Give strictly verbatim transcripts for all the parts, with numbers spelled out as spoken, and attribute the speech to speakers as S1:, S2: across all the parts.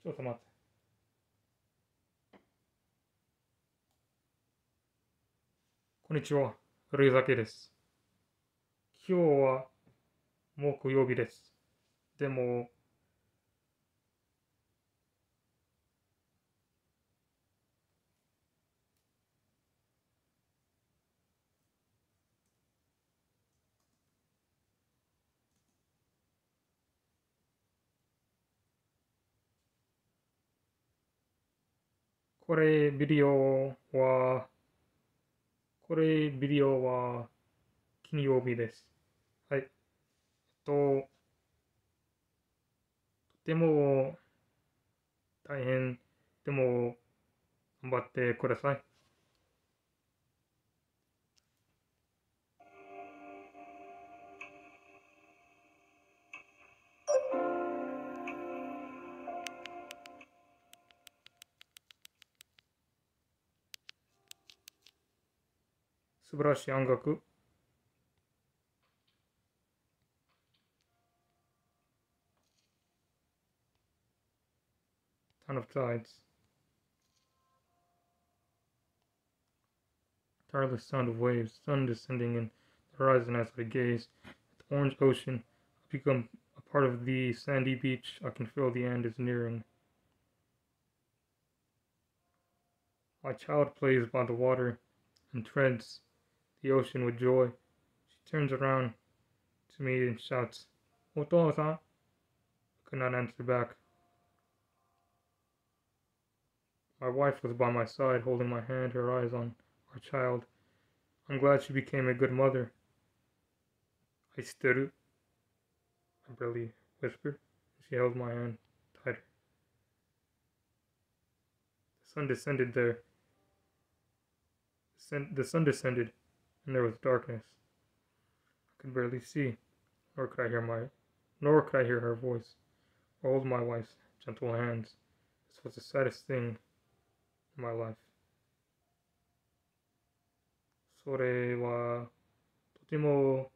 S1: ちょっと待って。こんにちは。ルイザケです。今日は木曜日です。でも、これビデオは、これビデオは金曜日です。はい。えっと、とても大変。でも、頑張ってください。素晴らしい音楽。Ton of tides. Tireless sound of waves. Sun descending in the horizon as I gaze. The orange ocean. I become a part of the sandy beach. I can feel the end is nearing. My child plays by the water and treads the ocean with joy. She turns around to me and shouts, Otosa! I could not answer back. My wife was by my side, holding my hand, her eyes on our child. I'm glad she became a good mother. I stood, I barely whispered. She held my hand tighter. The sun descended there. The sun descended, and there was darkness. I could barely see, nor could I hear my, nor could I hear her voice, or hold my wife's gentle hands. This was the saddest thing in my life. それはとても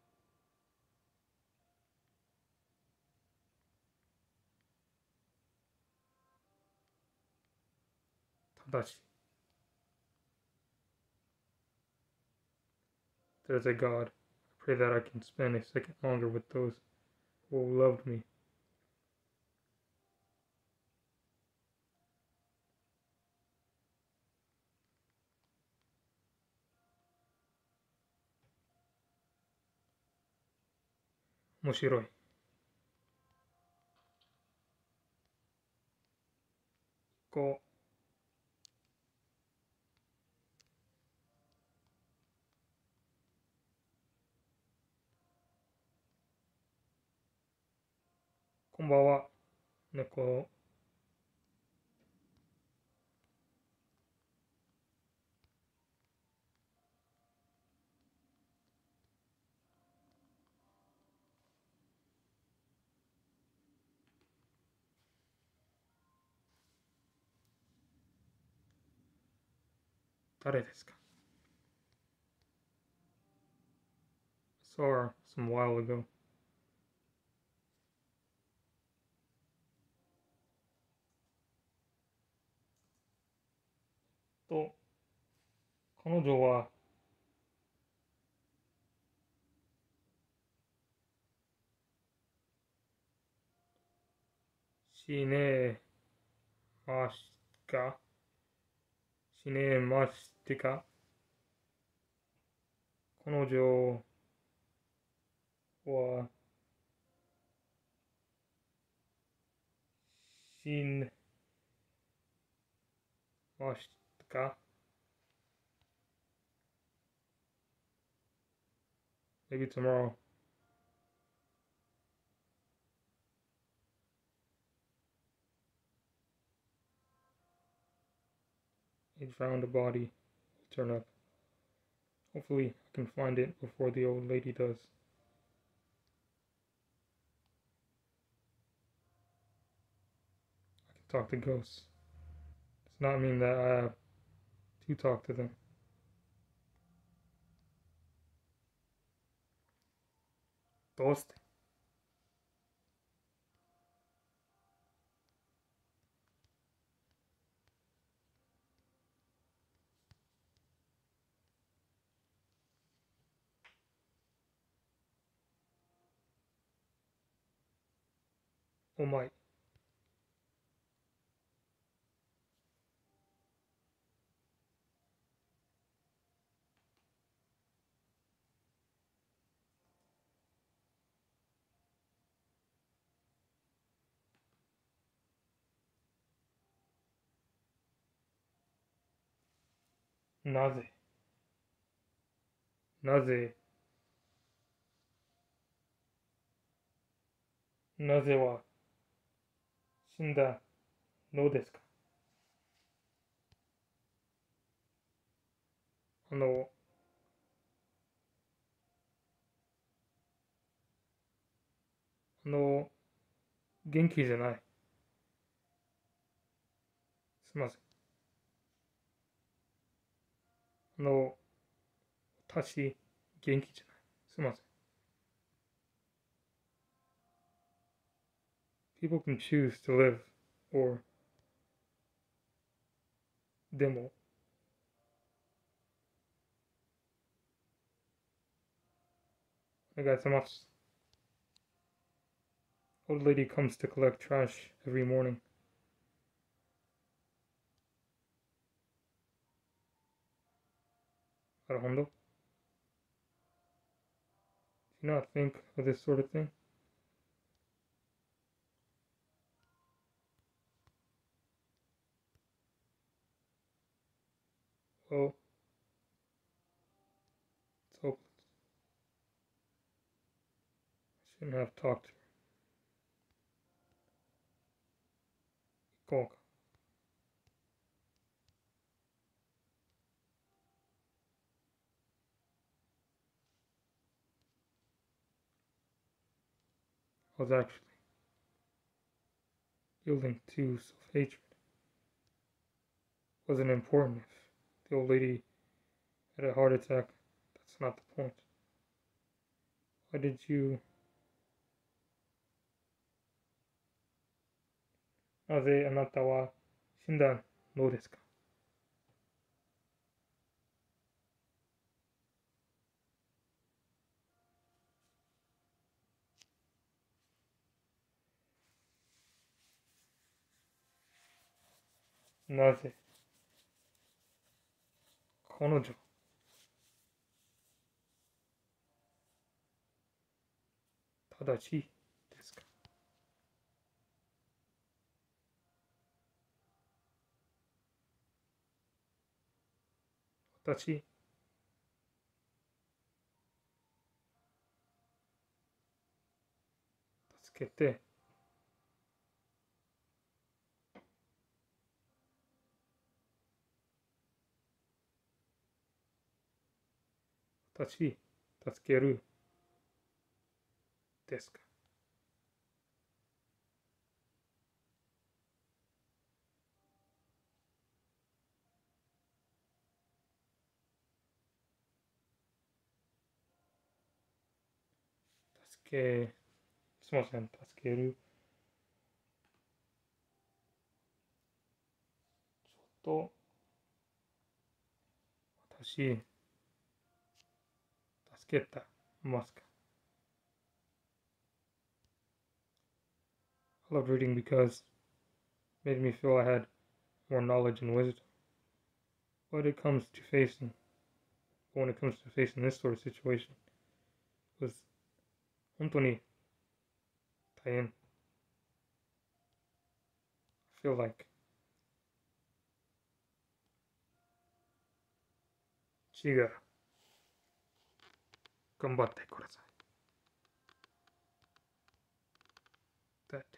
S1: 正しい。There's a God. I pray that I can spend a second longer with those who loved me. 面白い。こう、こんばんは。猫。誰ですか？ Saw her some while ago. と、彼女は死ねましたか？死ねましたか？彼女は死んましたか？ Maybe tomorrow. He found a body. Will turn up. Hopefully, I can find it before the old lady does. I can talk to ghosts. Does not mean that I have to talk to them. どうしてお前。なぜ、なぜ、なぜは死んだのですか？あの、あの、元気じゃない。すみません。あの、私、元気じゃない。すみません。People can choose to live, or でも、お願いします。Old lady comes to collect trash every morning. なるほど。Do you not think of this sort of thing? Well, it's hopeless. I shouldn't have talked to her. 行こうか。I was actually yielding to self-hatred. Wasn't important if the old lady had a heart attack. That's not the point. Why did you... なぜあなたは死んだのですか？なぜ彼女正しいですか？私、助けて、私、助けるですか？助け、すみません、助ける。ちょっと、私、助けたますか？ I loved reading because it made me feel I had more knowledge and wisdom. But it comes to facing, when it comes to facing this sort of situation, it was 本当に大変。I feel like 違う。頑張ってください。だって、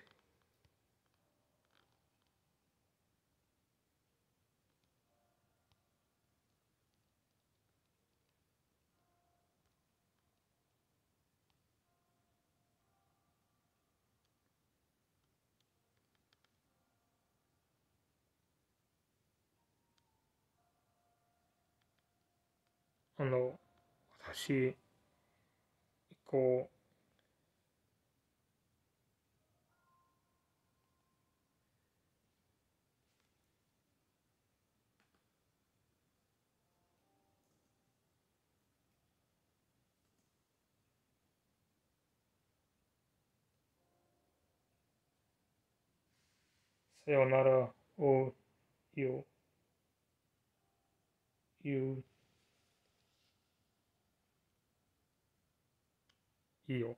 S1: あの、私、こさよならを言う、言う、いいよ。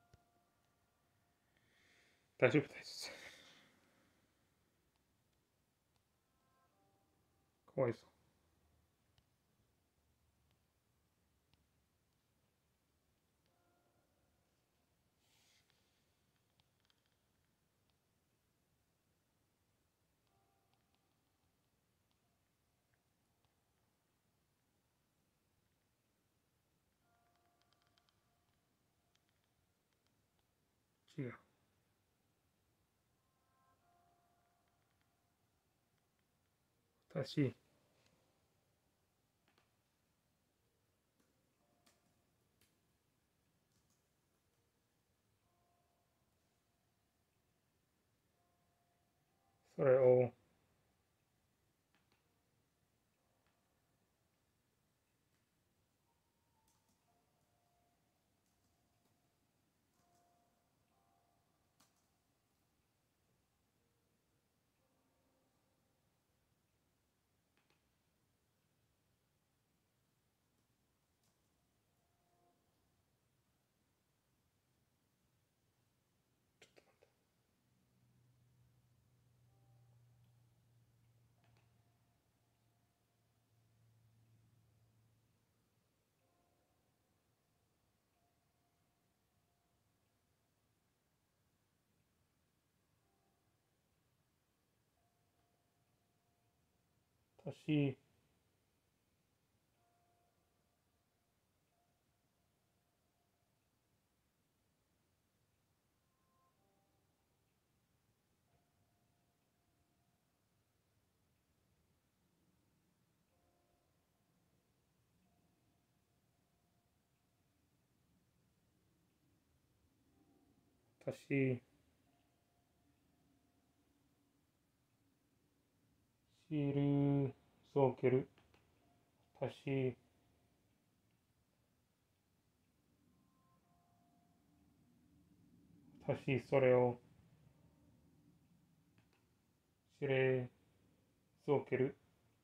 S1: 大丈夫です。かわいそう。違う。私、それを私、私、シールゾーケル。私、私、それを指令ゾーケル。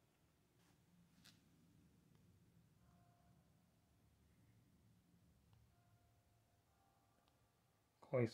S1: かわいそう。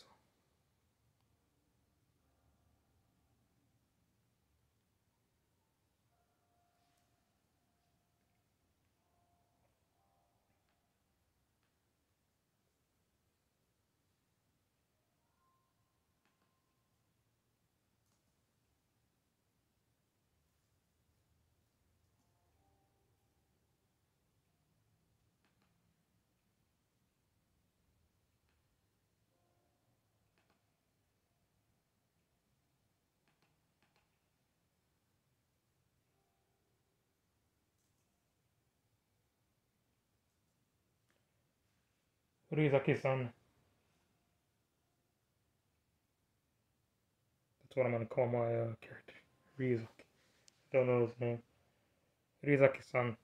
S1: 古崎さん。That's what I'm gonna call my uh, character. Ryuzaki. Don't know his name. Ryuzaki san.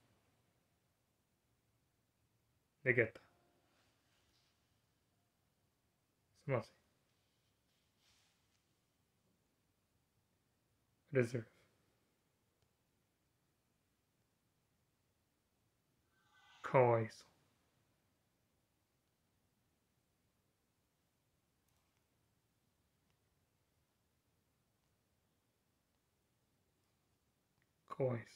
S1: で、ゲッタ。すみません。Reserve. かわいそう。かわいそう。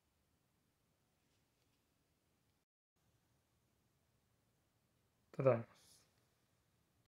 S1: ただいま。